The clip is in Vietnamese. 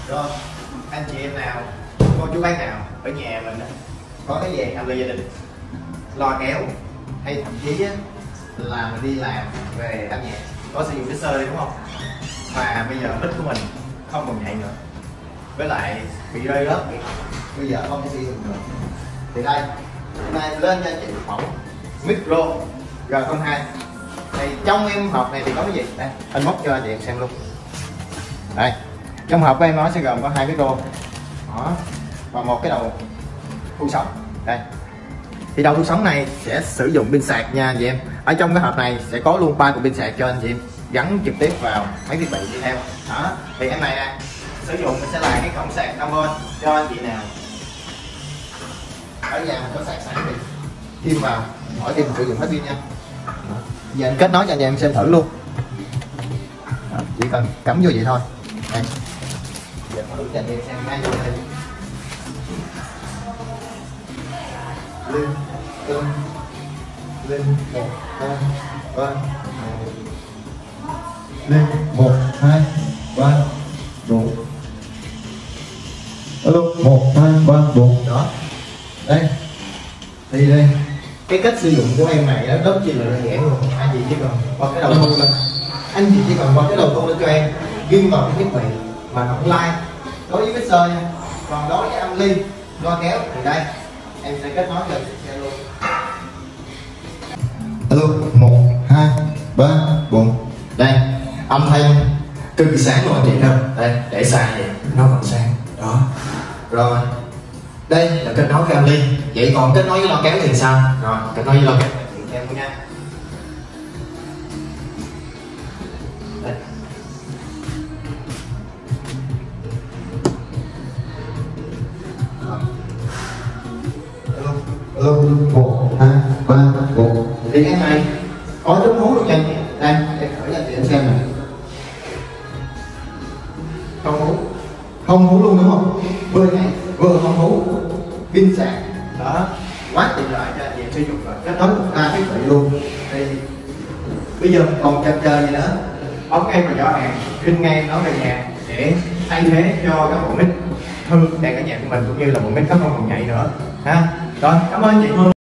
Rồi anh chị em nào, cô chú bác nào ở nhà mình có cái dàn âm ly gia đình, loa kéo hay thậm chí á, là mình đi làm về âm nhạc có sử dụng cái sơ đi đúng không, mà bây giờ mic của mình không còn nhạy nữa, với lại bị rơi rớt, bây giờ không thể sử dụng được, thì đây hôm nay lên cho anh chị một mẫu micro R02. Thì trong em hộp này thì có cái gì đây, anh móc cho anh chị xem luôn. Đây trong hộp của em nó sẽ gồm có 2 micro đó, và một cái đầu thu sóng. Đây thì đầu thu sóng này sẽ sử dụng pin sạc nha anh chị em. Ở trong cái hộp này sẽ có luôn 3 cục pin sạc cho anh chị em gắn trực tiếp vào mấy thiết bị đi theo đó. Thì em này nè, sử dụng mình sẽ là cái cổng sạc 5V cho anh chị nào ở nhà mình có sạc sẵn thì thêm vào, mỗi khi mình sử dụng hết pin nha. Giờ anh kết nối cho anh em xem thử luôn. Đó, chỉ cần cắm vô vậy thôi. Đây giờ thử cho anh em xem ngay vô đây. Lên 1 2 3 lên 1 2 3 4 alo 1 2 3 4 đó. Đây thì đây cái cách sử dụng của em này đó rất chi là đơn giản luôn. Anh chị chỉ cần qua cái đầu thu lên, anh chị chỉ cần qua cái đầu thu lên cho em ghim vào cái thiết bị mà online đối với cái sơ nha. Còn đối với âm ly loa kéo thì đây em sẽ kết nối cho xe luôn. Alo 1 2 3 4 đây âm thanh cực kỳ sáng luôn anh chị đâu. Đây để xa vậy nó còn sáng đó. Rồi đây là kết nối với âm ly. Vậy còn kết nối với loa kéo thì sao? Rồi kết nối với loa kéo thì xem luôn nha. Đây. Alo 1 2 3 4 thì cái này có chống hú luôn nha. Đây để thử cho anh chị em xem này, không hú luôn đúng không, vừa này vừa không hú, pin sạc đó, quá tiện lợi cho anh chị em sử dụng rồi, kết nối ra thiết bị luôn. Thì bây giờ còn chần chờ gì nữa, bấm ngay vào giỏ hàng, kinh ngay nó về nhà để thay thế cho các bộ mic hư đang ở nhà của mình, cũng như là bộ mic có không còn nhạy nữa ha. Rồi cảm ơn chị.